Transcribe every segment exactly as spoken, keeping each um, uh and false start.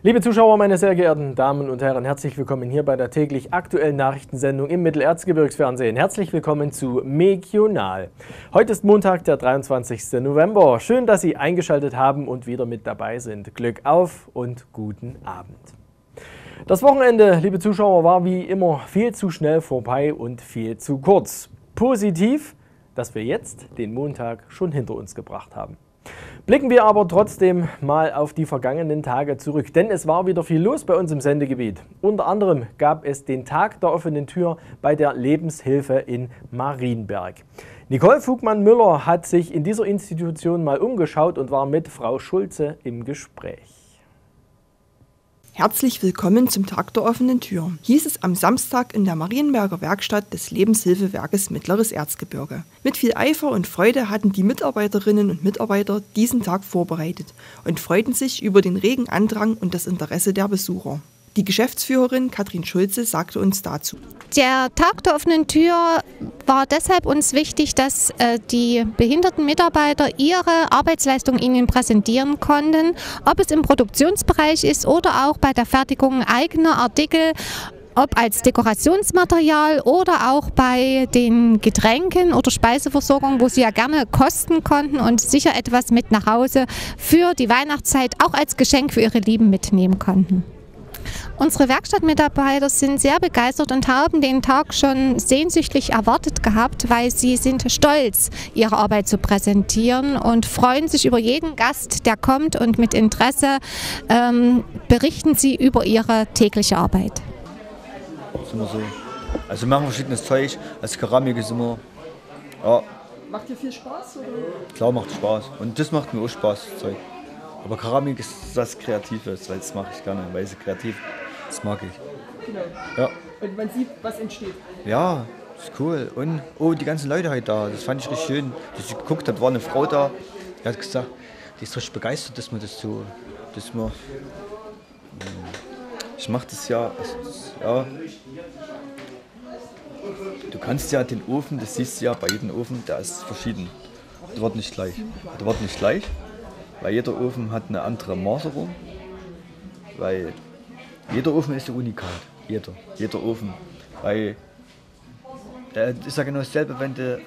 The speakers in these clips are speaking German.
Liebe Zuschauer, meine sehr geehrten Damen und Herren, herzlich willkommen hier bei der täglich aktuellen Nachrichtensendung im Mittelerzgebirgsfernsehen. Herzlich willkommen zu Megional. Heute ist Montag, der dreiundzwanzigste November. Schön, dass Sie eingeschaltet haben und wieder mit dabei sind. Glück auf und guten Abend. Das Wochenende, liebe Zuschauer, war wie immer viel zu schnell vorbei und viel zu kurz. Positiv, dass wir jetzt den Montag schon hinter uns gebracht haben. Blicken wir aber trotzdem mal auf die vergangenen Tage zurück, denn es war wieder viel los bei uns im Sendegebiet. Unter anderem gab es den Tag der offenen Tür bei der Lebenshilfe in Marienberg. Nicole Fugmann-Müller hat sich in dieser Institution mal umgeschaut und war mit Frau Schulze im Gespräch. Herzlich willkommen zum Tag der offenen Tür, hieß es am Samstag in der Marienberger Werkstatt des Lebenshilfewerkes Mittleres Erzgebirge. Mit viel Eifer und Freude hatten die Mitarbeiterinnen und Mitarbeiter diesen Tag vorbereitet und freuten sich über den regen Andrang und das Interesse der Besucher. Die Geschäftsführerin Katrin Schulze sagte uns dazu. Der Tag der offenen Tür war deshalb uns wichtig, dass äh, die behinderten Mitarbeiter ihre Arbeitsleistung Ihnen präsentieren konnten, ob es im Produktionsbereich ist oder auch bei der Fertigung eigener Artikel, ob als Dekorationsmaterial oder auch bei den Getränken oder Speiseversorgung, wo sie ja gerne kosten konnten und sicher etwas mit nach Hause für die Weihnachtszeit auch als Geschenk für ihre Lieben mitnehmen konnten. Unsere Werkstattmitarbeiter sind sehr begeistert und haben den Tag schon sehnsüchtig erwartet gehabt, weil sie sind stolz, ihre Arbeit zu präsentieren und freuen sich über jeden Gast, der kommt, und mit Interesse ähm, berichten sie über ihre tägliche Arbeit. Das ist immer so. Also wir machen verschiedenes Zeug, als Keramik ist immer, ja. Macht dir viel Spaß? Oder? Klar macht Spaß und das macht mir auch Spaß, das Zeug. Aber Keramik ist was Kreatives, weil das mache ich gerne, weil es kreativ, das mag ich. Genau. Ja. Und man sieht, was entsteht. Ja, ist cool. Und oh, die ganzen Leute halt da, das fand ich richtig schön. Als ich geguckt habe, war eine Frau da, die hat gesagt, die ist richtig begeistert, dass man das so, dass man, ich mache das ja, ja. Du kannst ja den Ofen, das siehst du ja bei jedem Ofen, der ist verschieden. Der wird nicht gleich. Der wird nicht gleich. Weil jeder Ofen hat eine andere Maserung, weil jeder Ofen ist ein Unikat, jeder, jeder Ofen. Weil das ist ja genau dasselbe, wenn du,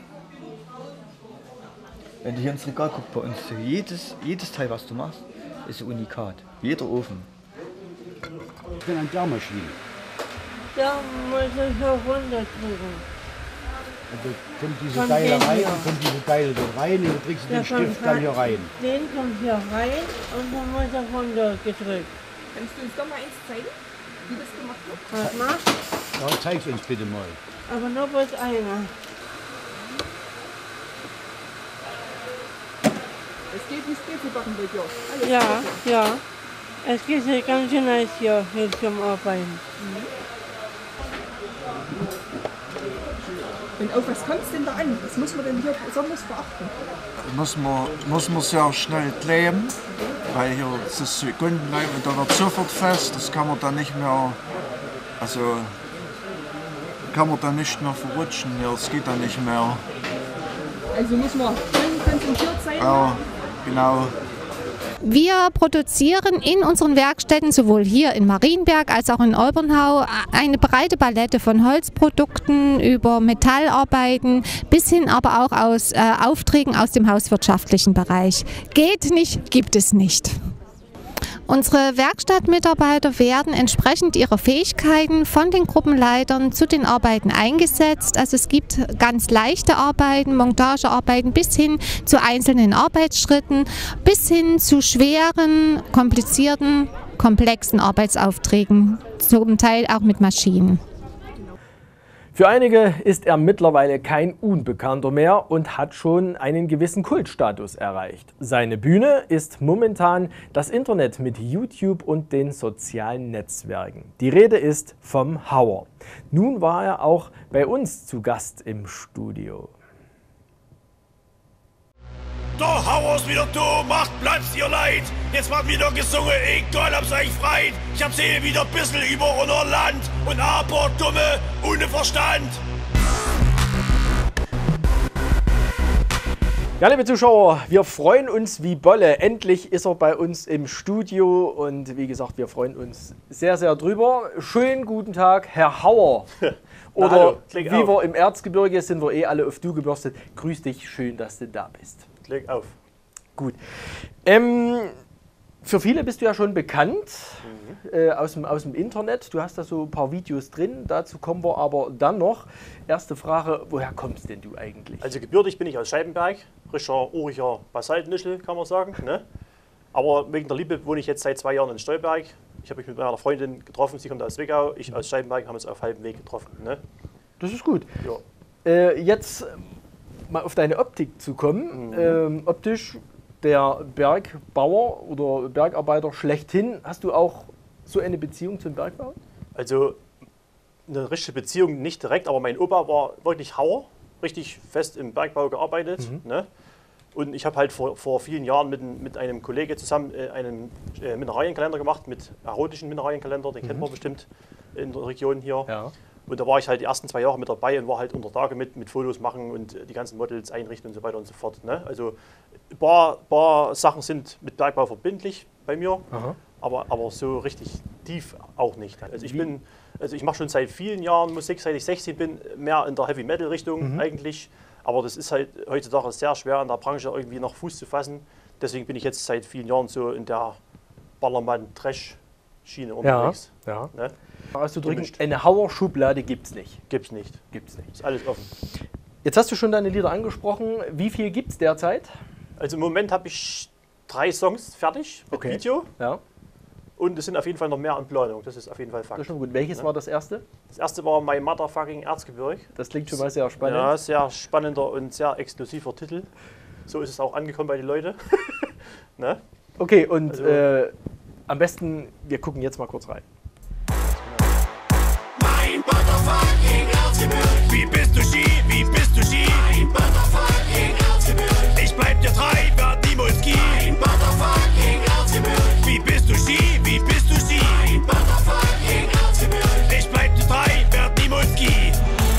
wenn du hier ins Regal guckst bei uns, jedes, jedes Teil, was du machst, ist ein Unikat, jeder Ofen. Ich bin an der Maschine. Da muss ich noch runterdrücken. Und da kommt diese Teile rein, dann kommt diese Teile da rein und du drückst den Stift dann hier rein. Den kommt hier rein und dann wird er runtergedrückt. Kannst du uns doch mal eins zeigen, wie das gemacht wird? Was macht? Ja, zeig's uns bitte mal. Aber nur bloß einer. Es geht nicht viel zu backen bei dir. Alles Ja, gut. ja. Es geht hier ganz schön nice hier, hier zum Arbeiten. Mhm. Und auf was kommt es denn da an? Was muss man denn hier besonders beachten? Muss man, muss man sehr schnell kleben, weil hier das Sekundenleib, da wird sofort fest, das kann man dann nicht mehr, also kann man dann nicht mehr verrutschen, ja, das geht dann nicht mehr. Also muss man schön konzentriert sein. Ja, genau. Wir produzieren in unseren Werkstätten sowohl hier in Marienberg als auch in Olbernhau eine breite Palette von Holzprodukten über Metallarbeiten bis hin aber auch aus äh, Aufträgen aus dem hauswirtschaftlichen Bereich. Geht nicht, gibt es nicht. Unsere Werkstattmitarbeiter werden entsprechend ihrer Fähigkeiten von den Gruppenleitern zu den Arbeiten eingesetzt. Also es gibt ganz leichte Arbeiten, Montagearbeiten bis hin zu einzelnen Arbeitsschritten, bis hin zu schweren, komplizierten, komplexen Arbeitsaufträgen, zum Teil auch mit Maschinen. Für einige ist er mittlerweile kein Unbekannter mehr und hat schon einen gewissen Kultstatus erreicht. Seine Bühne ist momentan das Internet mit YouTube und den sozialen Netzwerken. Die Rede ist vom Hauer. Nun war er auch bei uns zu Gast im Studio. Der Hauer ist wieder da, macht bleibt's ihr leid. Jetzt wird wieder gesungen, egal ob's euch freit. Ich hab Seele wieder ein bisschen über unser Land und aber dumme ohne Verstand. Ja, liebe Zuschauer, wir freuen uns wie Bolle. Endlich ist er bei uns im Studio und wie gesagt, wir freuen uns sehr, sehr drüber. Schönen guten Tag, Herr Hauer. Oder hallo, wie auf. wir im Erzgebirge sind wir eh alle auf Du gebürstet. Grüß dich, schön, dass du da bist. Klick auf. Gut. Ähm, für viele bist du ja schon bekannt mhm. äh, aus, dem, aus dem Internet. Du hast da so ein paar Videos drin. Dazu kommen wir aber dann noch. Erste Frage, woher kommst denn du eigentlich? Also gebürtig bin ich aus Scheibenberg, richtiger uriger Basaltnischel, kann man sagen. Ne? Aber wegen der Liebe wohne ich jetzt seit zwei Jahren in Stolberg. Ich habe mich mit meiner Freundin getroffen, sie kommt aus Zwickau, ich aus Scheibenberg, haben uns auf halbem Weg getroffen. Ne? Das ist gut. Ja. Äh, jetzt mal auf deine Optik zu kommen. Mhm. Ähm, optisch der Bergbauer oder Bergarbeiter schlechthin. Hast du auch so eine Beziehung zum Bergbau? Also eine richtige Beziehung nicht direkt, aber mein Opa war wirklich Hauer, richtig fest im Bergbau gearbeitet. Mhm. Ne? Und ich habe halt vor, vor vielen Jahren mit, mit einem Kollegen zusammen äh, einen äh, Mineralienkalender gemacht, mit erotischen Mineralienkalender, den mhm. kennt man bestimmt in der Region hier. Ja. Und da war ich halt die ersten zwei Jahre mit dabei und war halt unter Tage mit, mit Fotos machen und die ganzen Models einrichten und so weiter und so fort. Ne? Also ein paar, paar Sachen sind mit Bergbau verbindlich bei mir, aber, aber so richtig tief auch nicht. Also ich bin, also ich mache schon seit vielen Jahren Musik, seit ich sechzehn bin, mehr in der Heavy-Metal-Richtung mhm. eigentlich. Aber das ist halt heutzutage sehr schwer in der Branche irgendwie noch Fuß zu fassen. Deswegen bin ich jetzt seit vielen Jahren so in der Ballermann-Trash-Schiene unterwegs. Ja, ja. Ne? Auszudrücken, eine Hauer-Schublade gibt es nicht. Gibt's nicht. Gibt's nicht. Ist alles offen. Jetzt hast du schon deine Lieder angesprochen. Wie viel gibt es derzeit? Also im Moment habe ich drei Songs fertig mit okay. Video. Ja. Und es sind auf jeden Fall noch mehr in Planung. Das ist auf jeden Fall Fakt. Das ist schon gut. Welches ja. war das erste? Das erste war My Motherfucking Erzgebirge. Das klingt schon mal sehr spannend. Ja, sehr spannender und sehr exklusiver Titel. So ist es auch angekommen bei den Leuten. Ne? Okay, und also, äh, am besten, wir gucken jetzt mal kurz rein. Mein Motherfucking Erzgebirge. Wie bist du Ski? Wie bist du Ski? Mein Motherfucking Erzgebirge. Ich bleib dir treu, werd niemals Ski. Mein Motherfucking Erzgebirge. Wie bist du Ski? Wie bist du Ski? Mein Motherfucking Erzgebirge. Ich bleib dir treu, werd niemals Ski.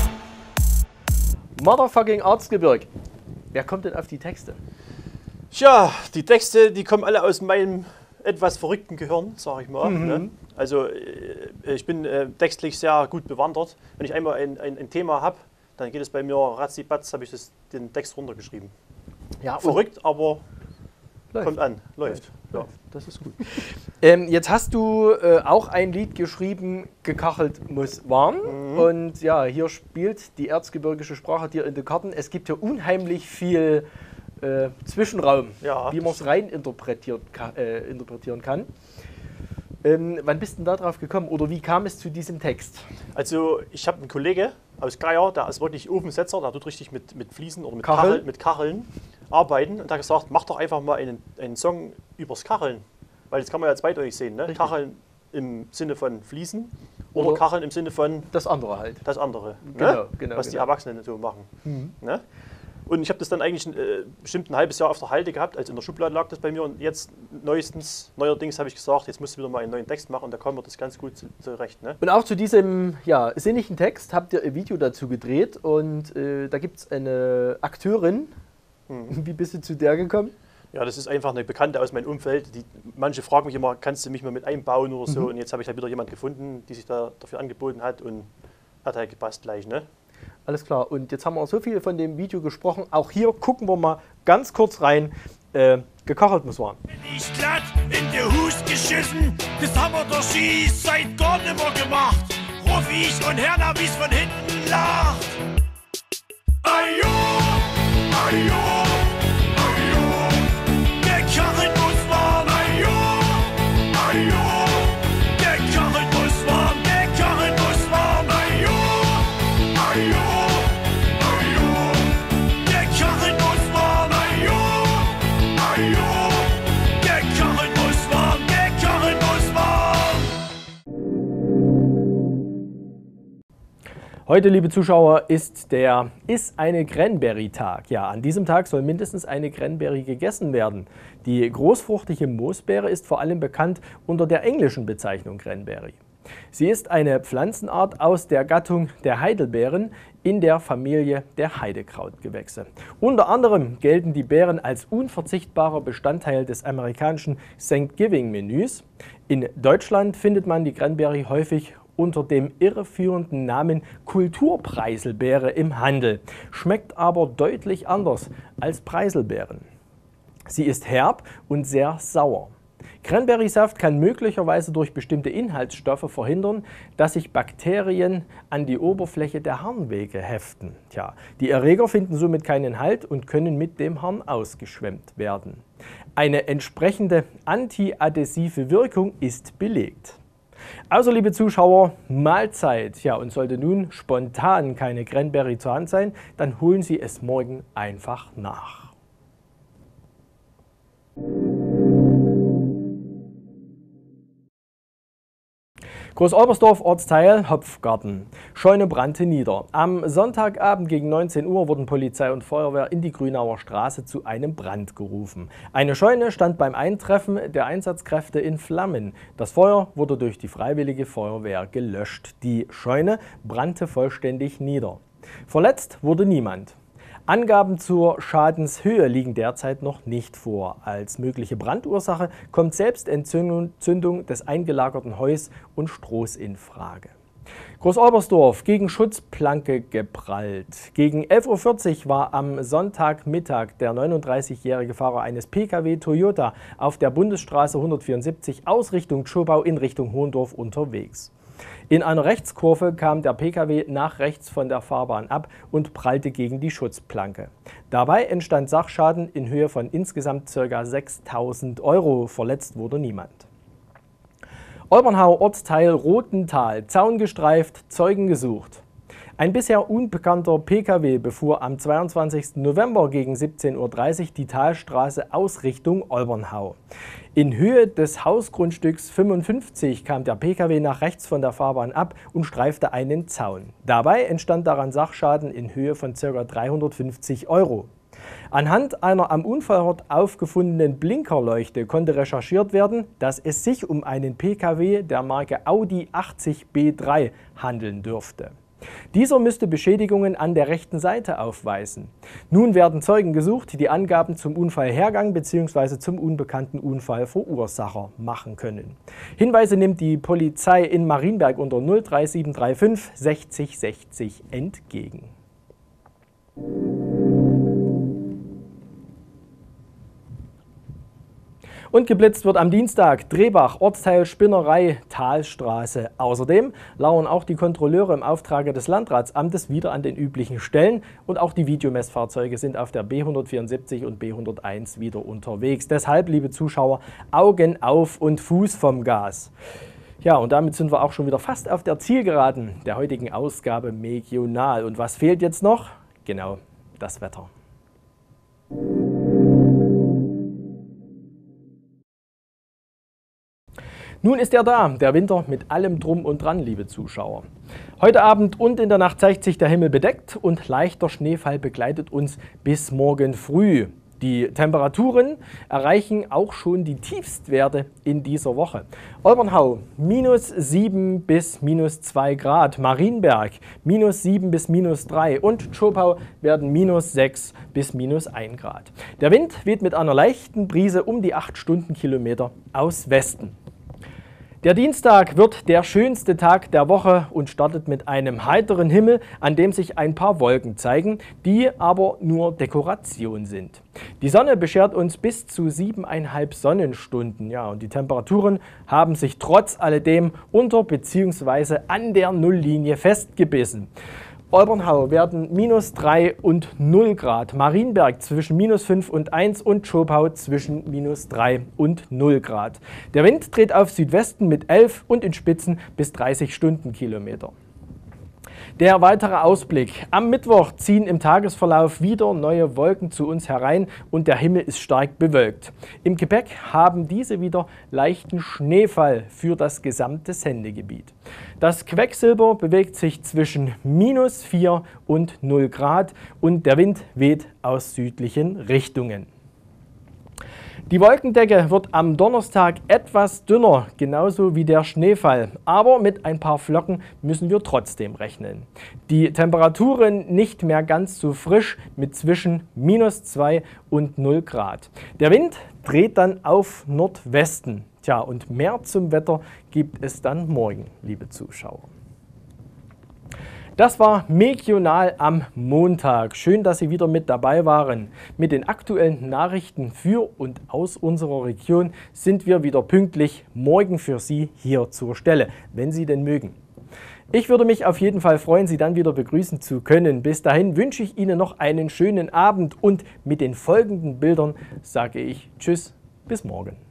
Motherfucking Erzgebirge. Wer kommt denn auf die Texte? Tja, die Texte, die kommen alle aus meinem etwas verrückten Gehirn, sag ich mal. Mhm. Ne? Also ich bin äh, textlich sehr gut bewandert. Wenn ich einmal ein, ein, ein Thema habe, dann geht es bei mir ratzibatz, habe ich das, den Text runtergeschrieben. Ja, verrückt, aber läuft. Kommt an, läuft. Ja. Das ist gut. ähm, jetzt hast du äh, auch ein Lied geschrieben, Gekachelt muss warm. Mhm. Und ja, hier spielt die erzgebirgische Sprache dir in die Karten. Es gibt hier unheimlich viel äh, Zwischenraum, ja. wie man es rein interpretiert, äh, interpretieren kann. Ähm, wann bist du da drauf gekommen oder wie kam es zu diesem Text? Also ich habe einen Kollege aus Geier, der ist wirklich Ofensetzer, der tut richtig mit, mit Fliesen oder mit, Kachel, mit Kacheln arbeiten und der hat gesagt, mach doch einfach mal einen, einen Song übers Kacheln, weil das kann man ja zweideutig sehen, ne? Kacheln im Sinne von Fließen oder, oder Kacheln im Sinne von das andere halt. Das andere, genau, ne? genau, was genau. die Erwachsenen so machen. Mhm. Ne? Und ich habe das dann eigentlich äh, bestimmt ein halbes Jahr auf der Halde gehabt, also in der Schublade lag das bei mir und jetzt neuestens, neuerdings habe ich gesagt, jetzt musst du wieder mal einen neuen Text machen und da kommt mir das ganz gut zurecht. Ne? Und auch zu diesem ja, sinnigen Text habt ihr ein Video dazu gedreht und äh, da gibt es eine Akteurin. Hm. Wie bist du zu der gekommen? Ja, das ist einfach eine Bekannte aus meinem Umfeld. Die, manche fragen mich immer, kannst du mich mal mit einbauen oder so? Mhm. Und jetzt habe ich da wieder jemand gefunden, die sich da dafür angeboten hat und hat halt gepasst gleich. Ne? Alles klar. Und jetzt haben wir so viel von dem Video gesprochen. Auch hier gucken wir mal ganz kurz rein. Äh, gekachelt muss warm. Ich glatt in der Hust geschissen, das haben wir doch sie seit gar nimmer gemacht. Ruf ich und Herner, wie's von hinten lacht. Ajo, ajo, ajo, gekachelt muss warm. Ajo, ajo, gekachelt muss warm, gekachelt muss warm. Ajo, ajo, ajo, gekachelt muss warm. Ajo, ajo, gekachelt muss warm, gekachelt muss warm. Heute, liebe Zuschauer, ist der Ist eine Cranberry-Tag. Ja, an diesem Tag soll mindestens eine Cranberry gegessen werden. Die großfruchtige Moosbeere ist vor allem bekannt unter der englischen Bezeichnung Cranberry. Sie ist eine Pflanzenart aus der Gattung der Heidelbeeren in der Familie der Heidekrautgewächse. Unter anderem gelten die Beeren als unverzichtbarer Bestandteil des amerikanischen Thanksgiving-Menüs. In Deutschland findet man die Cranberry häufig unter dem irreführenden Namen Kulturpreiselbeere im Handel, schmeckt aber deutlich anders als Preiselbeeren. Sie ist herb und sehr sauer. Cranberry-Saft kann möglicherweise durch bestimmte Inhaltsstoffe verhindern, dass sich Bakterien an die Oberfläche der Harnwege heften. Tja, die Erreger finden somit keinen Halt und können mit dem Harn ausgeschwemmt werden. Eine entsprechende antiadhesive Wirkung ist belegt. Also, liebe Zuschauer, Mahlzeit. Ja, und sollte nun spontan keine Cranberry zur Hand sein, dann holen Sie es morgen einfach nach. Groß-Olbersdorf, Ortsteil Hopfgarten. Scheune brannte nieder. Am Sonntagabend gegen neunzehn Uhr wurden Polizei und Feuerwehr in die Grünauer Straße zu einem Brand gerufen. Eine Scheune stand beim Eintreffen der Einsatzkräfte in Flammen. Das Feuer wurde durch die Freiwillige Feuerwehr gelöscht. Die Scheune brannte vollständig nieder. Verletzt wurde niemand. Angaben zur Schadenshöhe liegen derzeit noch nicht vor. Als mögliche Brandursache kommt Selbstentzündung des eingelagerten Heus und Strohs in Frage. Groß-Olbersdorf gegen Schutzplanke geprallt. Gegen elf Uhr vierzig war am Sonntagmittag der neununddreißigjährige Fahrer eines P K W Toyota auf der Bundesstraße hundertvierundsiebzig aus Richtung Tschobau in Richtung Hohendorf unterwegs. In einer Rechtskurve kam der P K W nach rechts von der Fahrbahn ab und prallte gegen die Schutzplanke. Dabei entstand Sachschaden in Höhe von insgesamt ca. sechstausend Euro. Verletzt wurde niemand. Olbernhau, Ortsteil Rothental, Zaun gestreift, Zeugen gesucht. Ein bisher unbekannter P K W befuhr am zweiundzwanzigsten November gegen siebzehn Uhr dreißig die Talstraße aus Richtung Olbernhau. In Höhe des Hausgrundstücks fünfundfünfzig kam der P K W nach rechts von der Fahrbahn ab und streifte einen Zaun. Dabei entstand daran Sachschaden in Höhe von ca. dreihundertfünfzig Euro. Anhand einer am Unfallort aufgefundenen Blinkerleuchte konnte recherchiert werden, dass es sich um einen P K W der Marke Audi achtzig B drei handeln dürfte. Dieser müsste Beschädigungen an der rechten Seite aufweisen. Nun werden Zeugen gesucht, die die Angaben zum Unfallhergang bzw. zum unbekannten Unfallverursacher machen können. Hinweise nimmt die Polizei in Marienberg unter null drei sieben drei fünf sechzig sechzig entgegen. Und geblitzt wird am Dienstag Drehbach, Ortsteil Spinnerei, Talstraße. Außerdem lauern auch die Kontrolleure im Auftrage des Landratsamtes wieder an den üblichen Stellen und auch die Videomessfahrzeuge sind auf der B hundertvierundsiebzig und B hunderteins wieder unterwegs. Deshalb, liebe Zuschauer, Augen auf und Fuß vom Gas. Ja, und damit sind wir auch schon wieder fast auf der Zielgeraden der heutigen Ausgabe Megional. Und was fehlt jetzt noch? Genau, das Wetter. Nun ist er da, der Winter mit allem Drum und Dran, liebe Zuschauer. Heute Abend und in der Nacht zeigt sich der Himmel bedeckt und leichter Schneefall begleitet uns bis morgen früh. Die Temperaturen erreichen auch schon die Tiefstwerte in dieser Woche. Olbernhau minus sieben bis minus zwei Grad, Marienberg minus sieben bis minus drei und Tschobau werden minus sechs bis minus ein Grad. Der Wind weht mit einer leichten Brise um die acht Stundenkilometer aus Westen. Der Dienstag wird der schönste Tag der Woche und startet mit einem heiteren Himmel, an dem sich ein paar Wolken zeigen, die aber nur Dekoration sind. Die Sonne beschert uns bis zu siebeneinhalb Sonnenstunden. Ja, und die Temperaturen haben sich trotz alledem unter bzw. an der Nulllinie festgebissen. Olbernhau werden minus drei und null Grad, Marienberg zwischen minus fünf und eins und Tschobau zwischen minus drei und null Grad. Der Wind dreht auf Südwesten mit elf und in Spitzen bis dreißig Stundenkilometer. Der weitere Ausblick. Am Mittwoch ziehen im Tagesverlauf wieder neue Wolken zu uns herein und der Himmel ist stark bewölkt. Im Gepäck haben diese wieder leichten Schneefall für das gesamte Sendegebiet. Das Quecksilber bewegt sich zwischen minus vier und null Grad und der Wind weht aus südlichen Richtungen. Die Wolkendecke wird am Donnerstag etwas dünner, genauso wie der Schneefall. Aber mit ein paar Flocken müssen wir trotzdem rechnen. Die Temperaturen nicht mehr ganz so frisch mit zwischen minus zwei und null Grad. Der Wind dreht dann auf Nordwesten. Tja, und mehr zum Wetter gibt es dann morgen, liebe Zuschauer. Das war Megional am Montag. Schön, dass Sie wieder mit dabei waren. Mit den aktuellen Nachrichten für und aus unserer Region sind wir wieder pünktlich morgen für Sie hier zur Stelle, wenn Sie denn mögen. Ich würde mich auf jeden Fall freuen, Sie dann wieder begrüßen zu können. Bis dahin wünsche ich Ihnen noch einen schönen Abend und mit den folgenden Bildern sage ich Tschüss, bis morgen.